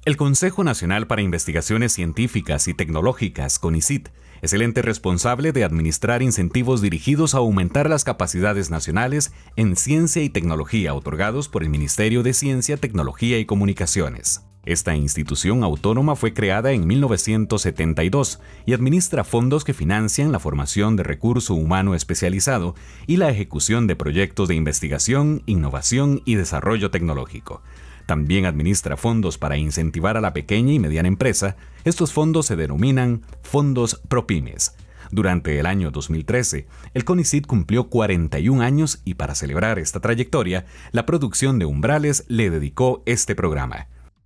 El Consejo Nacional para Investigaciones Científicas y Tecnológicas, CONICIT, es el ente responsable de administrar incentivos dirigidos a aumentar las capacidades nacionales en ciencia y tecnología otorgados por el Ministerio de Ciencia, Tecnología y Comunicaciones. Esta institución autónoma fue creada en 1972 y administra fondos que financian la formación de recurso humano especializado y la ejecución de proyectos de investigación, innovación y desarrollo tecnológico. También administra fondos para incentivar a la pequeña y mediana empresa. Estos fondos se denominan fondos ProPymes. Durante el año 2013, el CONICIT cumplió 41 años y para celebrar esta trayectoria, la producción de Umbrales le dedicó este programa.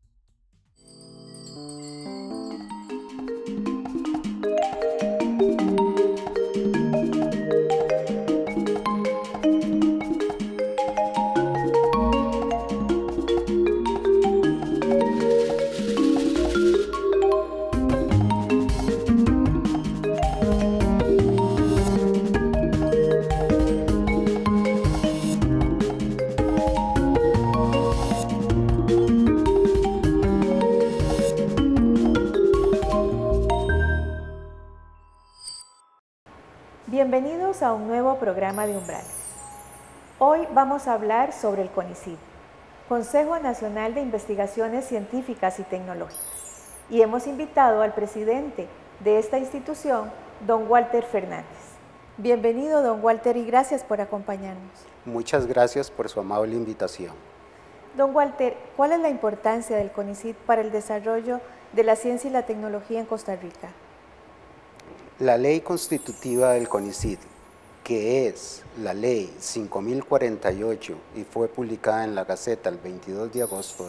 Bienvenidos a un nuevo programa de Umbrales. Hoy vamos a hablar sobre el CONICIT, Consejo Nacional de Investigaciones Científicas y Tecnológicas, y hemos invitado al presidente de esta institución, don Walter Fernández. Bienvenido, don Walter, y gracias por acompañarnos. Muchas gracias por su amable invitación. Don Walter, ¿cuál es la importancia del CONICIT para el desarrollo de la ciencia y la tecnología en Costa Rica? La ley constitutiva del CONICIT, que es la ley 5048 y fue publicada en la Gaceta el 22 de agosto de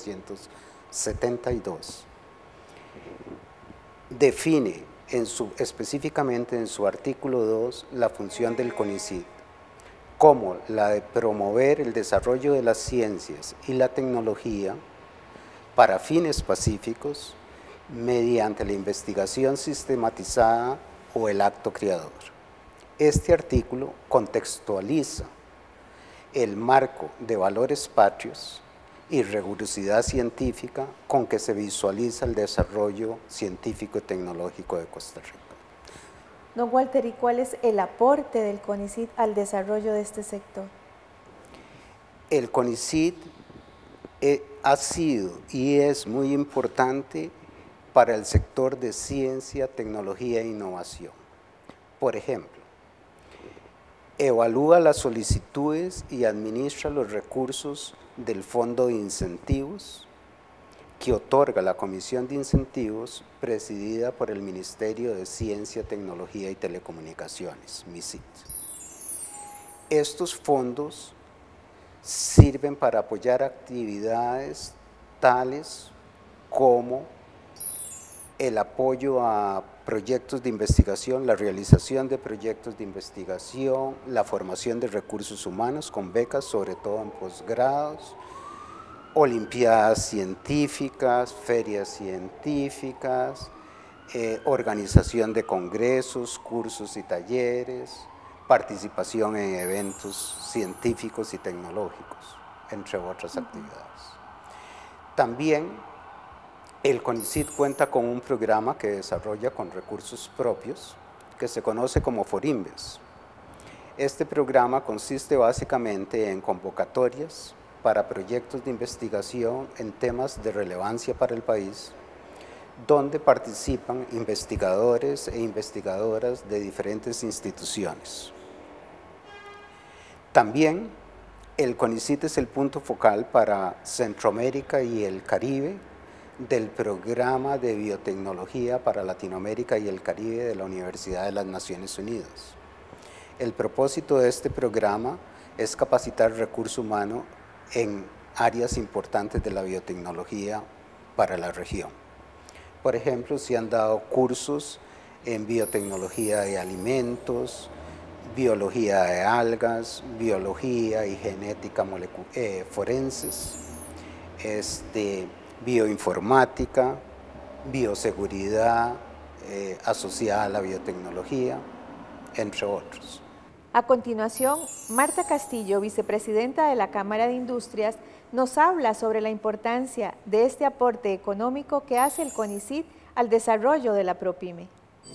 1972, define específicamente en su artículo 2 la función del CONICIT como la de promover el desarrollo de las ciencias y la tecnología para fines pacíficos mediante la investigación sistematizada o el acto creador. Este artículo contextualiza el marco de valores patrios y rigurosidad científica con que se visualiza el desarrollo científico y tecnológico de Costa Rica. Don Walter, ¿y cuál es el aporte del CONICIT al desarrollo de este sector? El CONICIT ha sido y es muy importante para el sector de ciencia, tecnología e innovación. Por ejemplo, evalúa las solicitudes y administra los recursos del Fondo de Incentivos que otorga la Comisión de Incentivos presidida por el Ministerio de Ciencia, Tecnología y Telecomunicaciones, MICIT. Estos fondos sirven para apoyar actividades tales como el apoyo a proyectos de investigación, la realización de proyectos de investigación, la formación de recursos humanos con becas, sobre todo en posgrados, olimpiadas científicas, ferias científicas, organización de congresos, cursos y talleres, participación en eventos científicos y tecnológicos, entre otras actividades. También el CONICIT cuenta con un programa que desarrolla con recursos propios que se conoce como FORINVES. Este programa consiste básicamente en convocatorias para proyectos de investigación en temas de relevancia para el país, donde participan investigadores e investigadoras de diferentes instituciones. También el CONICIT es el punto focal para Centroamérica y el Caribe del Programa de Biotecnología para Latinoamérica y el Caribe de la Universidad de las Naciones Unidas. El propósito de este programa es capacitar recurso humano en áreas importantes de la biotecnología para la región. Por ejemplo, se han dado cursos en biotecnología de alimentos, biología de algas, biología y genética forenses, bioinformática, bioseguridad asociada a la biotecnología, entre otros. A continuación, Marta Castillo, vicepresidenta de la Cámara de Industrias, nos habla sobre la importancia de este aporte económico que hace el CONICYT al desarrollo de la ProPyme.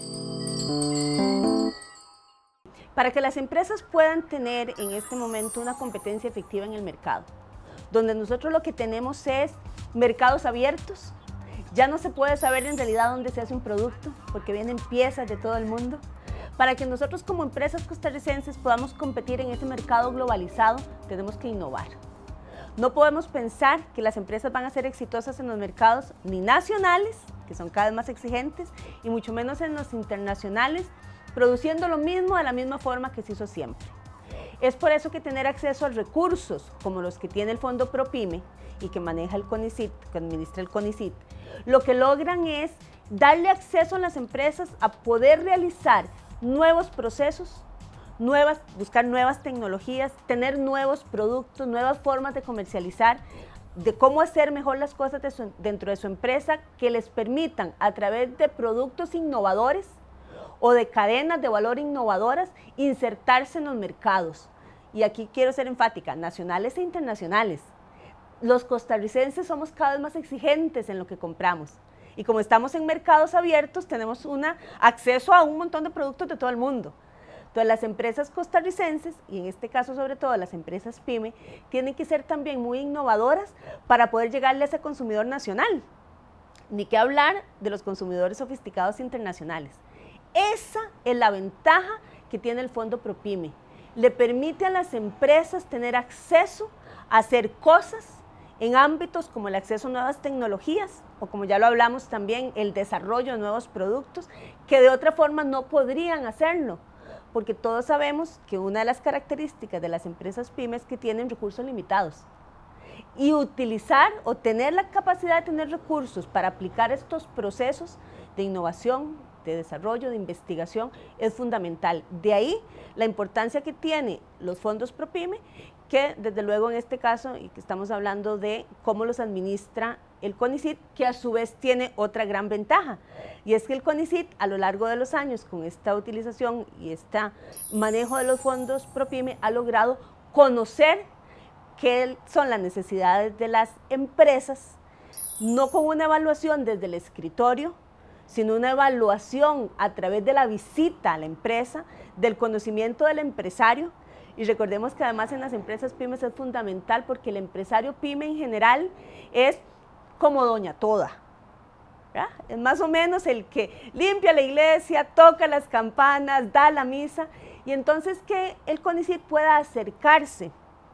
Para que las empresas puedan tener en este momento una competencia efectiva en el mercado, donde nosotros lo que tenemos es mercados abiertos, ya no se puede saber en realidad dónde se hace un producto, porque vienen piezas de todo el mundo. Para que nosotros como empresas costarricenses podamos competir en ese mercado globalizado, tenemos que innovar. No podemos pensar que las empresas van a ser exitosas en los mercados ni nacionales, que son cada vez más exigentes, y mucho menos en los internacionales, produciendo lo mismo de la misma forma que se hizo siempre. Es por eso que tener acceso a recursos como los que tiene el Fondo ProPyme y que maneja el CONICYT, que administra el CONICYT, lo que logran es darle acceso a las empresas a poder realizar nuevos procesos, buscar nuevas tecnologías, tener nuevos productos, nuevas formas de comercializar, de cómo hacer mejor las cosas dentro de su empresa que les permitan a través de productos innovadores o de cadenas de valor innovadoras insertarse en los mercados. Y aquí quiero ser enfática, nacionales e internacionales. Los costarricenses somos cada vez más exigentes en lo que compramos. Y como estamos en mercados abiertos, tenemos acceso a un montón de productos de todo el mundo. Entonces las empresas costarricenses, y en este caso sobre todo las empresas PYME, tienen que ser también muy innovadoras para poder llegarle a ese consumidor nacional. Ni que hablar de los consumidores sofisticados internacionales. Esa es la ventaja que tiene el Fondo ProPyme. Le permite a las empresas tener acceso a hacer cosas en ámbitos como el acceso a nuevas tecnologías o, como ya lo hablamos también, el desarrollo de nuevos productos que de otra forma no podrían hacerlo, porque todos sabemos que una de las características de las empresas PYME es que tienen recursos limitados. Y utilizar o tener la capacidad de tener recursos para aplicar estos procesos de innovación, de desarrollo, de investigación, es fundamental. De ahí la importancia que tiene los fondos ProPyme, que desde luego en este caso, y que estamos hablando de cómo los administra el CONICYT, que a su vez tiene otra gran ventaja, y es que el CONICYT a lo largo de los años, con esta utilización y este manejo de los fondos ProPyme, ha logrado conocer qué son las necesidades de las empresas, no con una evaluación desde el escritorio, sino una evaluación a través de la visita a la empresa, del conocimiento del empresario. Y recordemos que además en las empresas pymes es fundamental porque el empresario pyme en general es como doña toda, ¿verdad? Es más o menos el que limpia la iglesia, toca las campanas, da la misa, y entonces que el CONICYT pueda acercarse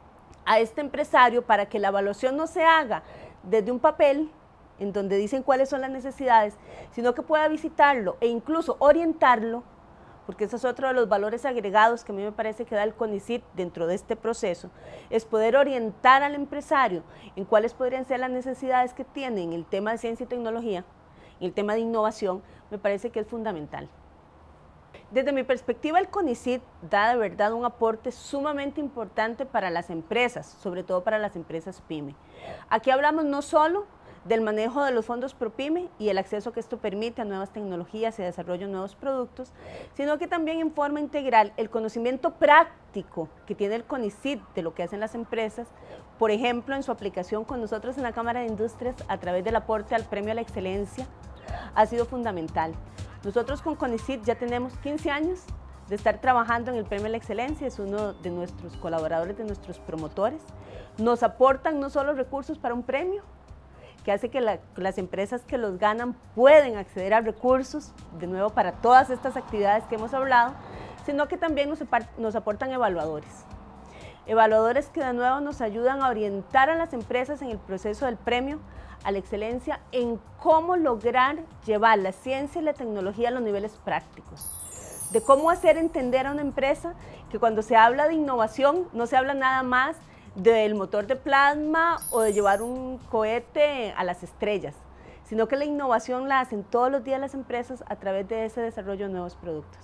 a este empresario para que la evaluación no se haga desde un papel en donde dicen cuáles son las necesidades, sino que pueda visitarlo e incluso orientarlo, porque ese es otro de los valores agregados que a mí me parece que da el CONICYT dentro de este proceso, es poder orientar al empresario en cuáles podrían ser las necesidades que tiene en el tema de ciencia y tecnología, en el tema de innovación, me parece que es fundamental. Desde mi perspectiva, el CONICYT da de verdad un aporte sumamente importante para las empresas, sobre todo para las empresas PYME. Aquí hablamos no solo del manejo de los fondos ProPyme y el acceso que esto permite a nuevas tecnologías y desarrollo de nuevos productos, sino que también en forma integral el conocimiento práctico que tiene el CONICYT de lo que hacen las empresas, por ejemplo, en su aplicación con nosotros en la Cámara de Industrias a través del aporte al Premio a la Excelencia, ha sido fundamental. Nosotros con CONICYT ya tenemos 15 años de estar trabajando en el Premio a la Excelencia, es uno de nuestros colaboradores, de nuestros promotores. Nos aportan no solo recursos para un premio, que hace que las empresas que los ganan pueden acceder a recursos, de nuevo para todas estas actividades que hemos hablado, sino que también nos aportan evaluadores. Evaluadores que de nuevo nos ayudan a orientar a las empresas en el proceso del premio a la excelencia en cómo lograr llevar la ciencia y la tecnología a los niveles prácticos. De cómo hacer entender a una empresa que cuando se habla de innovación no se habla nada más del motor de plasma o de llevar un cohete a las estrellas, sino que la innovación la hacen todos los días las empresas a través de ese desarrollo de nuevos productos.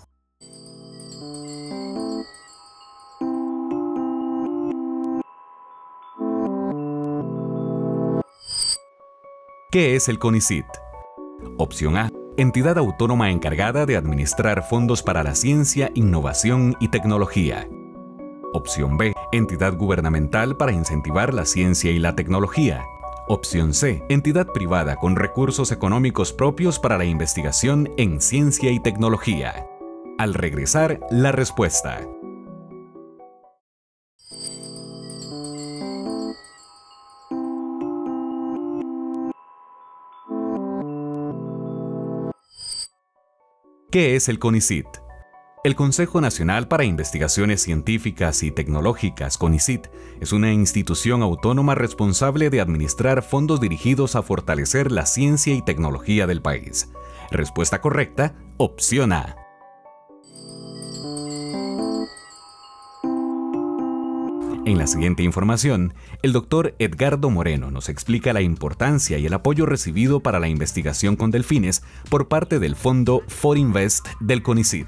¿Qué es el CONICYT? Opción A. Entidad autónoma encargada de administrar fondos para la ciencia, innovación y tecnología. Opción B, entidad gubernamental para incentivar la ciencia y la tecnología. Opción C, entidad privada con recursos económicos propios para la investigación en ciencia y tecnología. Al regresar, la respuesta. ¿Qué es el CONICIT? El Consejo Nacional para Investigaciones Científicas y Tecnológicas, CONICIT, es una institución autónoma responsable de administrar fondos dirigidos a fortalecer la ciencia y tecnología del país. Respuesta correcta, opción A. En la siguiente información, el doctor Edgardo Moreno nos explica la importancia y el apoyo recibido para la investigación con delfines por parte del fondo FORINVEST del CONICIT.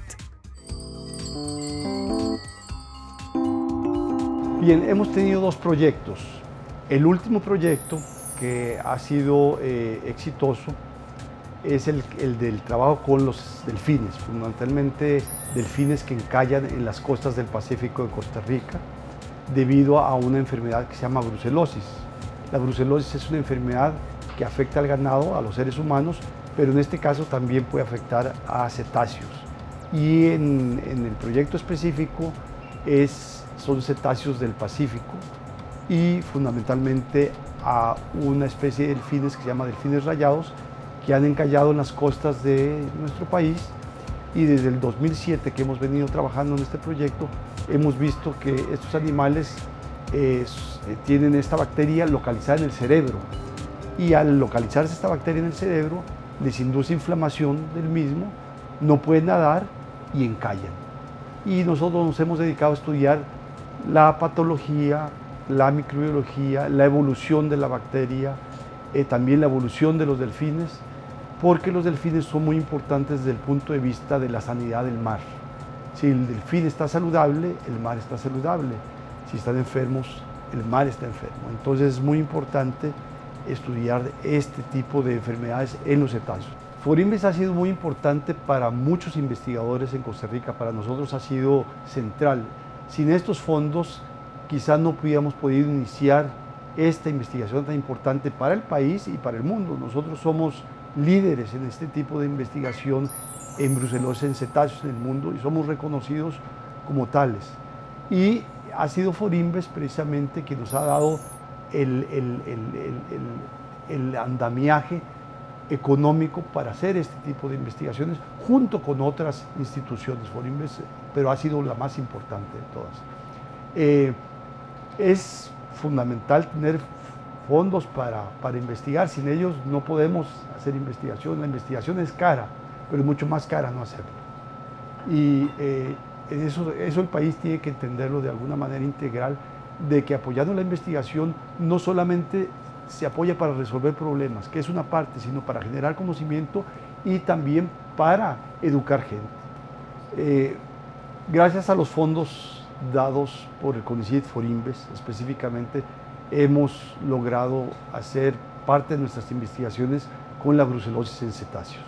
Bien, hemos tenido dos proyectos. El último proyecto, que ha sido exitoso, es el del trabajo con los delfines, fundamentalmente delfines que encallan en las costas del Pacífico de Costa Rica, debido a una enfermedad que se llama brucelosis. La brucelosis es una enfermedad que afecta al ganado, a los seres humanos, pero en este caso también puede afectar a cetáceos. Y en el proyecto específico son cetáceos del Pacífico y fundamentalmente a una especie de delfines que se llama delfines rayados, que han encallado en las costas de nuestro país, y desde el 2007 que hemos venido trabajando en este proyecto hemos visto que estos animales tienen esta bacteria localizada en el cerebro, y al localizarse esta bacteria en el cerebro les induce inflamación del mismo, no pueden nadar y encallan. Y nosotros nos hemos dedicado a estudiar la patología, la microbiología, la evolución de la bacteria, también la evolución de los delfines, porque los delfines son muy importantes desde el punto de vista de la sanidad del mar. Si el delfín está saludable, el mar está saludable. Si están enfermos, el mar está enfermo. Entonces es muy importante estudiar este tipo de enfermedades en los cetáceos. FORINVEST ha sido muy importante para muchos investigadores en Costa Rica, para nosotros ha sido central. Sin estos fondos quizás no hubiéramos podido iniciar esta investigación tan importante para el país y para el mundo. Nosotros somos líderes en este tipo de investigación en brucelosis en cetáceos en el mundo y somos reconocidos como tales. Y ha sido FORINVEST precisamente que nos ha dado el andamiaje económico para hacer este tipo de investigaciones junto con otras instituciones. FORINVEST, pero ha sido la más importante de todas. Es fundamental tener fondos para investigar, sin ellos no podemos hacer investigación. La investigación es cara, pero es mucho más cara no hacerlo. Y eso el país tiene que entenderlo de alguna manera integral, de que apoyando la investigación no solamente se apoya para resolver problemas, que es una parte, sino para generar conocimiento y también para educar gente. Gracias a los fondos dados por el CONICIT FORINVEST específicamente, hemos logrado hacer parte de nuestras investigaciones con la brucelosis en cetáceos.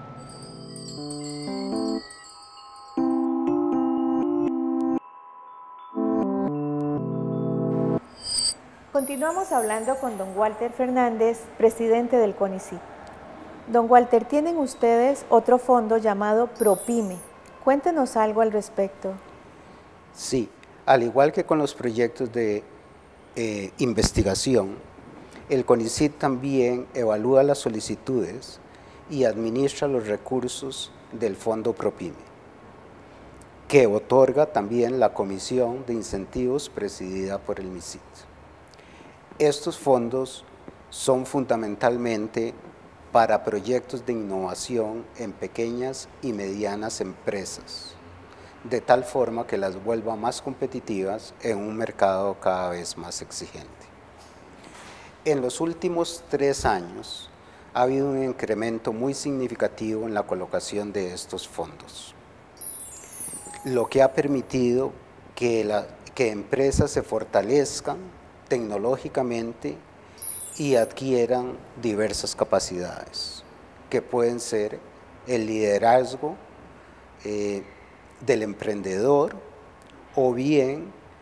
Continuamos hablando con don Walter Fernández, presidente del CONICIT. Don Walter, tienen ustedes otro fondo llamado PROPYME. Cuéntenos algo al respecto. Sí, al igual que con los proyectos de investigación, el CONICIT también evalúa las solicitudes y administra los recursos del fondo PROPYME, que otorga también la Comisión de Incentivos presidida por el MICIT. Estos fondos son fundamentalmente para proyectos de innovación en pequeñas y medianas empresas, de tal forma que las vuelva más competitivas en un mercado cada vez más exigente. En los últimos 3 años ha habido un incremento muy significativo en la colocación de estos fondos, lo que ha permitido que empresas se fortalezcan tecnológicamente y adquieran diversas capacidades, que pueden ser el liderazgo del emprendedor o bien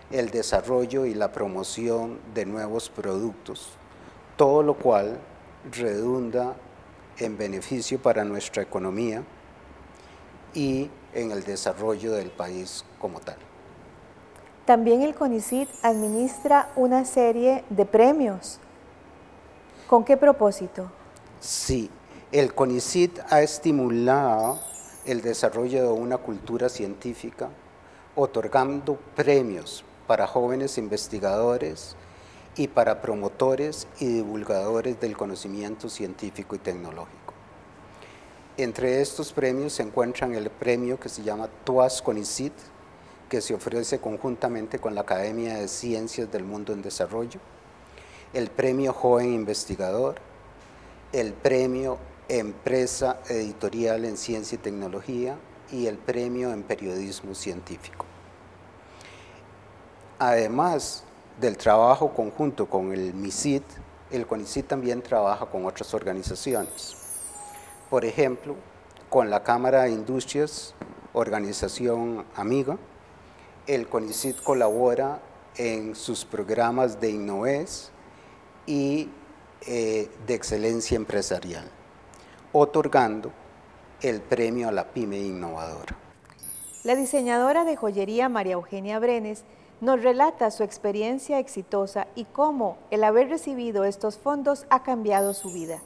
el desarrollo y la promoción de nuevos productos, todo lo cual redunda en beneficio para nuestra economía y en el desarrollo del país como tal. También el CONICYT administra una serie de premios. ¿Con qué propósito? Sí, el CONICYT ha estimulado el desarrollo de una cultura científica, otorgando premios para jóvenes investigadores y para promotores y divulgadores del conocimiento científico y tecnológico. Entre estos premios se encuentran el premio que se llama TOAS CONICYT, que se ofrece conjuntamente con la Academia de Ciencias del Mundo en Desarrollo, el premio Joven Investigador, el premio Empresa Editorial en Ciencia y Tecnología y el premio en Periodismo Científico. Además del trabajo conjunto con el MICIT, el CONICYT también trabaja con otras organizaciones. Por ejemplo, con la Cámara de Industrias, organización amiga, el CONICYT colabora en sus programas de Innoves y de excelencia empresarial, otorgando el premio a la PYME innovadora. La diseñadora de joyería María Eugenia Brenes nos relata su experiencia exitosa y cómo el haber recibido estos fondos ha cambiado su vida.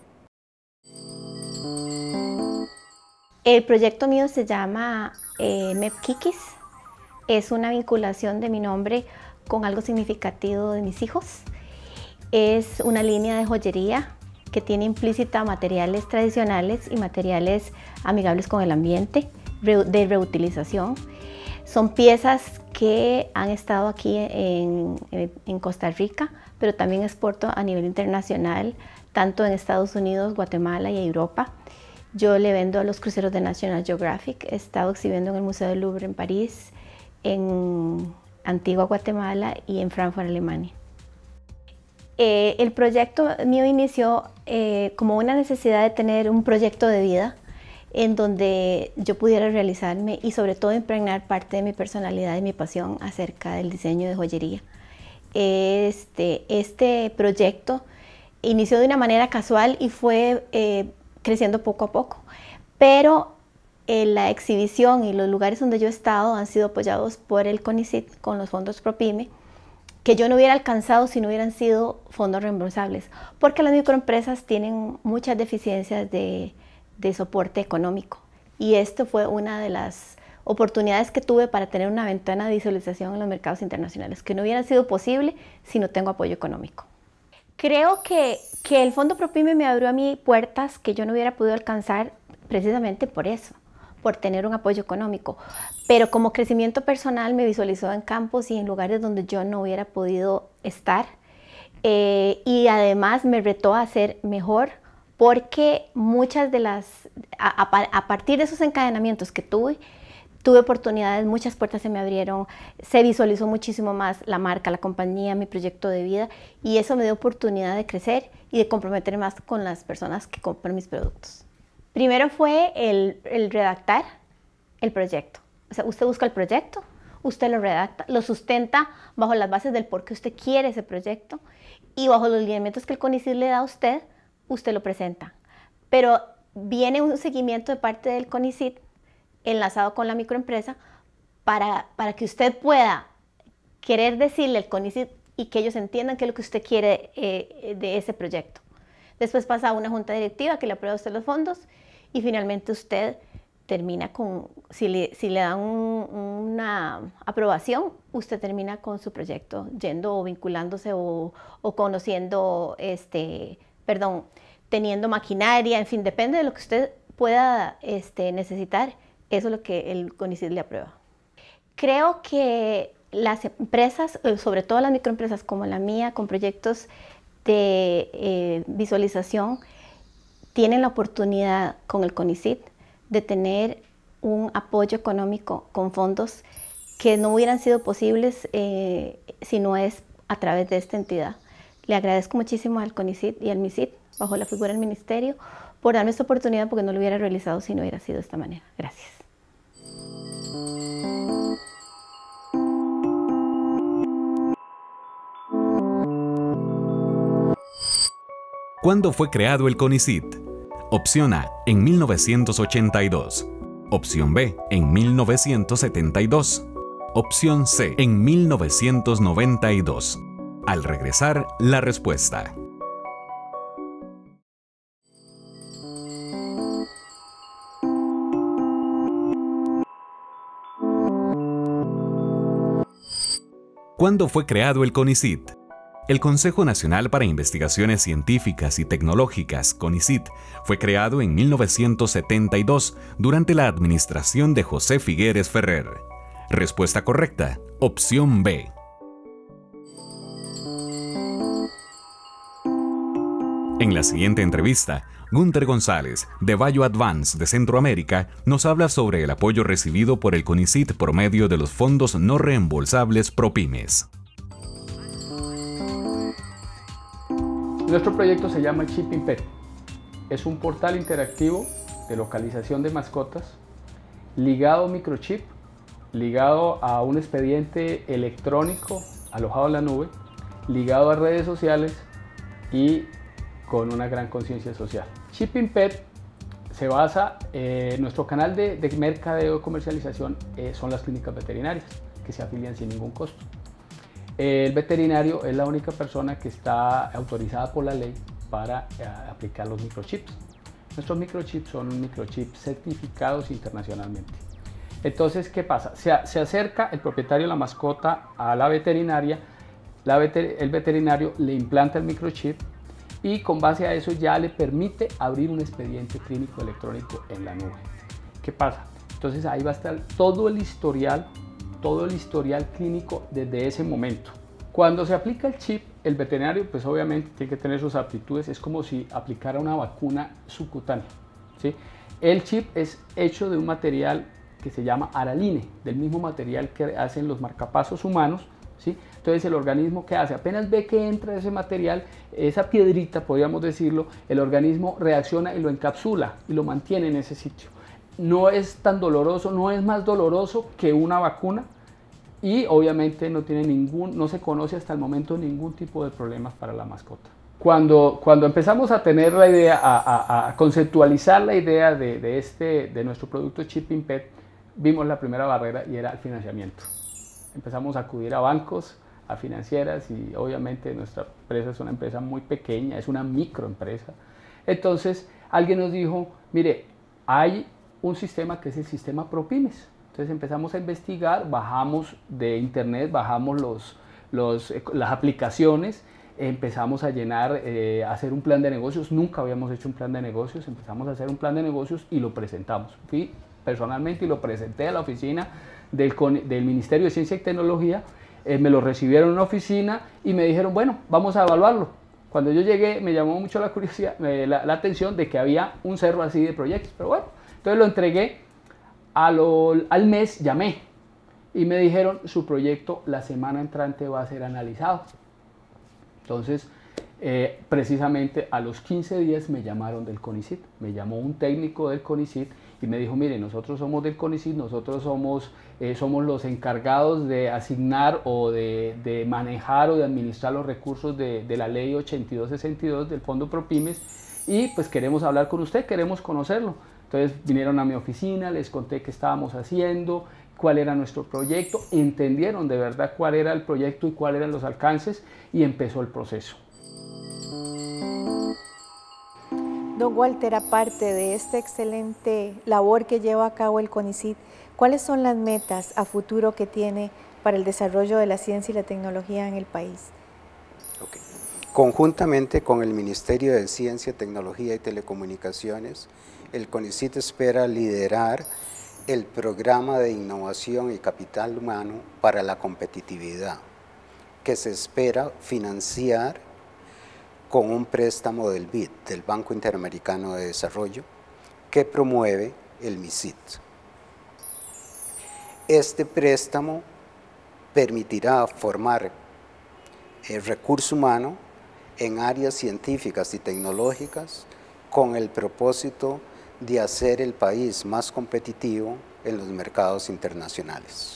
El proyecto mío se llama MEPKIKIS. Es una vinculación de mi nombre con algo significativo de mis hijos. Es una línea de joyería que tiene implícita materiales tradicionales y materiales amigables con el ambiente, de reutilización. Son piezas que han estado aquí en Costa Rica, pero también exporto a nivel internacional, tanto en Estados Unidos, Guatemala y Europa. Yo le vendo a los cruceros de National Geographic. He estado exhibiendo en el Museo del Louvre en París, en Antigua, Guatemala y en Frankfurt, Alemania. El proyecto mío inició como una necesidad de tener un proyecto de vida en donde yo pudiera realizarme y sobre todo impregnar parte de mi personalidad y mi pasión acerca del diseño de joyería. Este proyecto inició de una manera casual y fue creciendo poco a poco, pero la exhibición y los lugares donde yo he estado han sido apoyados por el CONICYT con los fondos ProPyme, que yo no hubiera alcanzado si no hubieran sido fondos reembolsables, porque las microempresas tienen muchas deficiencias de soporte económico, y esto fue una de las oportunidades que tuve para tener una ventana de visualización en los mercados internacionales, que no hubiera sido posible si no tengo apoyo económico. Creo que el Fondo ProPyme me abrió a mí puertas que yo no hubiera podido alcanzar precisamente por eso, por tener un apoyo económico, pero como crecimiento personal me visualizó en campos y en lugares donde yo no hubiera podido estar, y además me retó a ser mejor, porque muchas de a partir de esos encadenamientos que tuve oportunidades, muchas puertas se me abrieron, se visualizó muchísimo más la marca, la compañía, mi proyecto de vida, y eso me dio oportunidad de crecer y de comprometerme más con las personas que compran mis productos. Primero fue el redactar el proyecto. O sea, usted busca el proyecto, usted lo redacta, lo sustenta bajo las bases del por qué usted quiere ese proyecto y bajo los lineamientos que el CONICYT le da a usted, usted lo presenta. Pero viene un seguimiento de parte del CONICYT enlazado con la microempresa para que usted pueda querer decirle al CONICYT y que ellos entiendan qué es lo que usted quiere de ese proyecto. Después pasa a una junta directiva que le aprueba a usted los fondos y finalmente usted termina con, si le dan una aprobación, usted termina con su proyecto yendo o vinculándose o conociendo, teniendo maquinaria, en fin, depende de lo que usted pueda necesitar, eso es lo que el CONICYT le aprueba. Creo que las empresas, sobre todo las microempresas como la mía, con proyectos de visualización, tienen la oportunidad con el CONICYT de tener un apoyo económico con fondos que no hubieran sido posibles si no es a través de esta entidad. Le agradezco muchísimo al CONICYT y al MICIT, bajo la figura del Ministerio, por darme esta oportunidad, porque no lo hubiera realizado si no hubiera sido de esta manera. Gracias. ¿Cuándo fue creado el CONICIT? Opción A, en 1982. Opción B, en 1972. Opción C, en 1992. Al regresar, la respuesta. ¿Cuándo fue creado el CONICIT? El Consejo Nacional para Investigaciones Científicas y Tecnológicas, CONICIT, fue creado en 1972 durante la administración de José Figueres Ferrer. Respuesta correcta, opción B. En la siguiente entrevista, Gunter González, de Bayo Advance de Centroamérica, nos habla sobre el apoyo recibido por el CONICIT por medio de los fondos no reembolsables ProPymes. Nuestro proyecto se llama Shipping Pet. Es un portal interactivo de localización de mascotas ligado a microchip, ligado a un expediente electrónico alojado en la nube, ligado a redes sociales y con una gran conciencia social. Shipping Pet se basa en nuestro canal de mercadeo y comercialización, son las clínicas veterinarias que se afilian sin ningún costo. El veterinario es la única persona que está autorizada por la ley para aplicar los microchips. Nuestros microchips son microchips certificados internacionalmente. Entonces, ¿qué pasa? Se acerca el propietario de la mascota a la veterinaria, el veterinario le implanta el microchip y con base a eso ya le permite abrir un expediente clínico electrónico en la nube. ¿Qué pasa? Entonces ahí va a estar todo el historial clínico desde ese momento. Cuando se aplica el chip, el veterinario pues obviamente tiene que tener sus aptitudes, es como si aplicara una vacuna subcutánea, ¿sí? El chip es hecho de un material que se llama araline, del mismo material que hacen los marcapasos humanos, ¿sí? Entonces el organismo, ¿qué hace? Apenas ve que entra ese material, esa piedrita, podríamos decirlo, el organismo reacciona y lo encapsula y lo mantiene en ese sitio. No es tan doloroso, no es más doloroso que una vacuna y obviamente no se conoce hasta el momento ningún tipo de problemas para la mascota. Cuando empezamos a tener la idea, a conceptualizar la idea de nuestro producto Shipping Pet, vimos la primera barrera y era el financiamiento. Empezamos a acudir a bancos, a financieras y obviamente nuestra empresa es una empresa muy pequeña, es una microempresa. Entonces alguien nos dijo, mire, hay un sistema que es el sistema ProPymes. Entonces empezamos a investigar, bajamos de internet, bajamos las aplicaciones, empezamos a llenar, a hacer un plan de negocios. Nunca habíamos hecho un plan de negocios, empezamos a hacer un plan de negocios y lo presentamos. Fui personalmente y lo presenté a la oficina del Ministerio de Ciencia y Tecnología, me lo recibieron en una oficina y me dijeron, bueno, vamos a evaluarlo. Cuando yo llegué me llamó mucho la curiosidad, la atención de que había un cerro así de proyectos, pero bueno, entonces lo entregué, al mes llamé y me dijeron, su proyecto la semana entrante va a ser analizado. Entonces, precisamente a los 15 días me llamaron del CONICIT, me llamó un técnico del CONICIT y me dijo, mire, nosotros somos del CONICIT, nosotros somos los encargados de asignar o de manejar o de administrar los recursos de la ley 8262 del Fondo ProPymes y pues queremos hablar con usted, queremos conocerlo. Entonces vinieron a mi oficina, les conté qué estábamos haciendo, cuál era nuestro proyecto, entendieron de verdad cuál era el proyecto y cuáles eran los alcances y empezó el proceso. Don Walter, aparte de esta excelente labor que lleva a cabo el CONICIT, ¿cuáles son las metas a futuro que tiene para el desarrollo de la ciencia y la tecnología en el país? Okay. Conjuntamente con el Ministerio de Ciencia, Tecnología y Telecomunicaciones, el CONICIT espera liderar el programa de innovación y capital humano para la competitividad, que se espera financiar con un préstamo del BID, del Banco Interamericano de Desarrollo, que promueve el MICIT. Este préstamo permitirá formar el recurso humano en áreas científicas y tecnológicas con el propósito de hacer el país más competitivo en los mercados internacionales.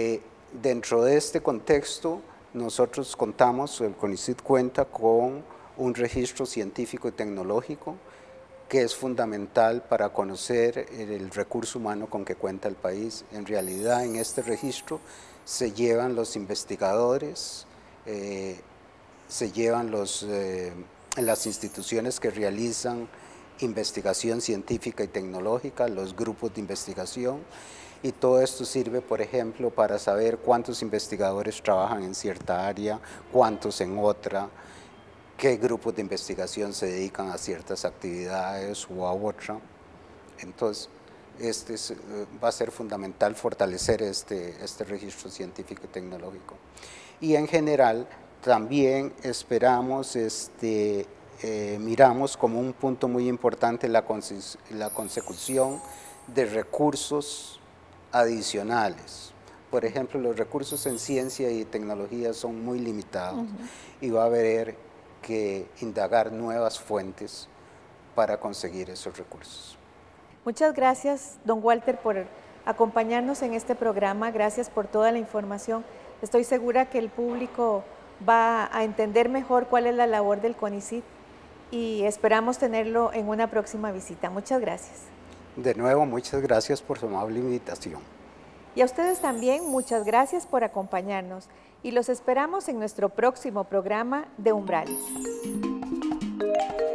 Dentro de este contexto, nosotros contamos, el CONICIT cuenta con un registro científico y tecnológico que es fundamental para conocer el recurso humano con que cuenta el país. En realidad, en este registro se llevan los investigadores, se llevan las instituciones que realizan investigación científica y tecnológica, los grupos de investigación, y todo esto sirve, por ejemplo, para saber cuántos investigadores trabajan en cierta área, cuántos en otra, qué grupos de investigación se dedican a ciertas actividades o a otra. Entonces, va a ser fundamental fortalecer este registro científico y tecnológico. Y en general, también esperamos, miramos como un punto muy importante la consecución de recursos adicionales. Por ejemplo, los recursos en ciencia y tecnología son muy limitados y va a haber que indagar nuevas fuentes para conseguir esos recursos. Muchas gracias, don Walter, por acompañarnos en este programa. Gracias por toda la información. Estoy segura que el público va a entender mejor cuál es la labor del CONICIT y esperamos tenerlo en una próxima visita. Muchas gracias. De nuevo, muchas gracias por su amable invitación. Y a ustedes también, muchas gracias por acompañarnos y los esperamos en nuestro próximo programa de Umbrales.